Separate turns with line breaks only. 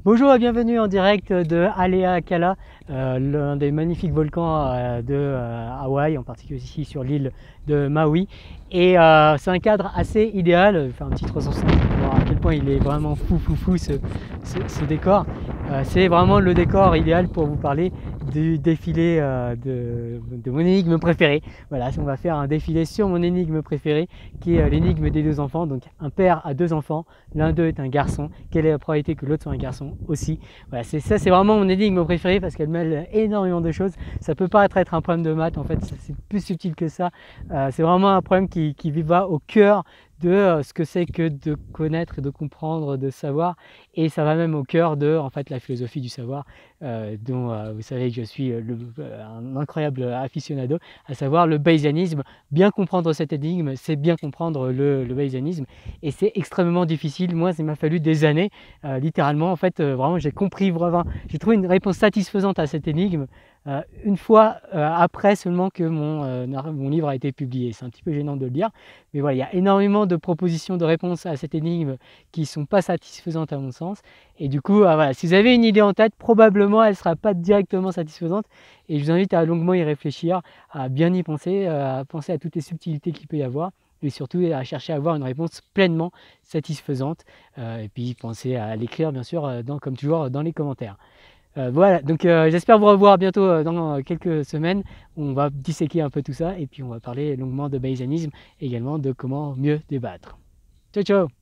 Bonjour et bienvenue en direct de Haleakala, l'un des magnifiques volcans de Hawaï, en particulier ici sur l'île de Maui. Et c'est un cadre assez idéal, je vais faire un petit 360 pour voir à quel point il est vraiment fou ce décor. C'est vraiment le décor idéal pour vous parler du défilé de mon énigme préférée. Voilà, on va faire un défilé sur mon énigme préférée qui est l'énigme des deux enfants. Donc un père a deux enfants, l'un d'eux est un garçon. Quelle est la probabilité que l'autre soit un garçon aussi? Voilà, c'est vraiment mon énigme préférée parce qu'elle mêle énormément de choses. Ça peut pas être un problème de maths, en fait, c'est plus subtil que ça. C'est vraiment un problème qui va au cœur de ce que c'est que de connaître et de comprendre, de savoir, et ça va même au cœur de en fait la philosophie du savoir, dont vous savez que je suis un incroyable aficionado, à savoir le bayésianisme. Bien comprendre cette énigme, c'est bien comprendre le bayésianisme, et c'est extrêmement difficile. Moi, il m'a fallu des années, littéralement. En fait, vraiment, j'ai compris vraiment, j'ai trouvé une réponse satisfaisante à cette énigme une fois après seulement que mon livre a été publié. C'est un petit peu gênant de le dire, mais voilà, il y a énormément de propositions de réponses à cette énigme qui ne sont pas satisfaisantes à mon sens. Et du coup, voilà, si vous avez une idée en tête, probablement elle ne sera pas directement satisfaisante. Et je vous invite à longuement y réfléchir, à bien y penser, à penser à toutes les subtilités qu'il peut y avoir, et surtout à chercher à avoir une réponse pleinement satisfaisante. Et puis pensez à l'écrire, bien sûr, comme toujours, dans les commentaires. Voilà, donc j'espère vous revoir bientôt dans quelques semaines. On va disséquer un peu tout ça et puis on va parler longuement de bayésianisme et également de comment mieux débattre. Ciao ciao!